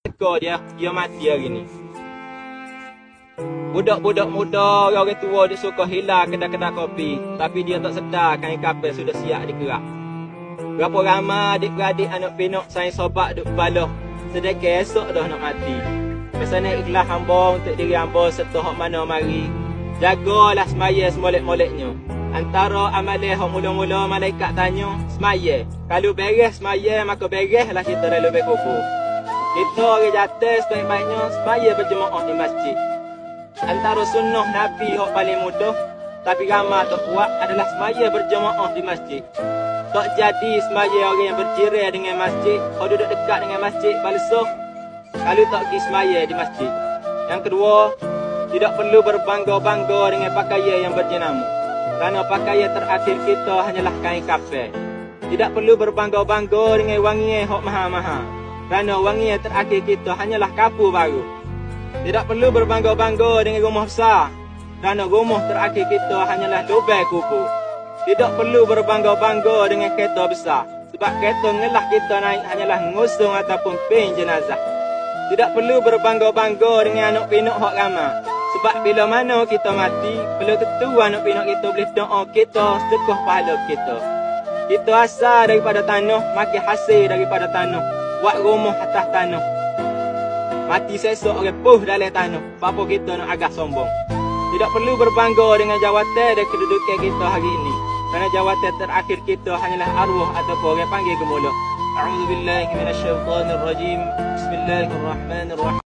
teka dia mati hari ni. Budak-budak muda, orang tua dia suka hilang kedai-kedai kopi, tapi dia tak sedar kain kapal sudah siap dikerak. Berapa ramai adik-beradik anak pinok sayang sobat duk baloh, sedekah esok dah nak mati. Pesanan ikhlas hamba untuk diri hamba serta hak mana mari. Jagalah semaya semolek-moleknya. Antara amalan hak mula-mula malaikat tanya, semaya. Kalau beres semaya maka bereslah kita dalam lebih kubur. Kita orang jatuh sebaik-baiknya semaya berjemaah di masjid. Antara sunnah Nabi yang paling mudah, tapi ramai tak buat adalah semaya berjemaah di masjid. Tak jadi semaya orang yang berjiran dengan masjid, kalau duduk dekat dengan masjid balsuh, kalau tak pergi semaya di masjid. Yang kedua, tidak perlu berbangga-bangga dengan pakaian yang berjenama. Kerana pakaian terakhir kita hanyalah kain kafan. Tidak perlu berbangga-bangga dengan wangian yang mahal-mahal. Kerana wangian terakhir kita hanyalah kapur baru. Tidak perlu berbangga-bangga dengan rumah besar, kerana rumah terakhir kita hanyalah lubang kubur. Tidak perlu berbangga-bangga dengan kereta besar, sebab kereta ngelah kita naik hanyalah ngusung ataupun pin jenazah. Tidak perlu berbangga-bangga dengan anak pinak hak ramai, sebab bila mana kita mati, belum tentu anak pinak kita boleh doa kita sedekah pahala kita. Kita asal daripada tanah, makin hasil daripada tanah, buat rumah atas tanah. Mati sesok orang puh dalam tanah. Apa kita nak agak sombong? Tidak perlu berbangga dengan jawatan dan kedudukan kita hari ini. Kerana jawatan terakhir kita hanyalah arwah ataupun orang panggil gemulak. A'udzubillahi minasyaitanirrajim. Bismillahirrahmanirrahim.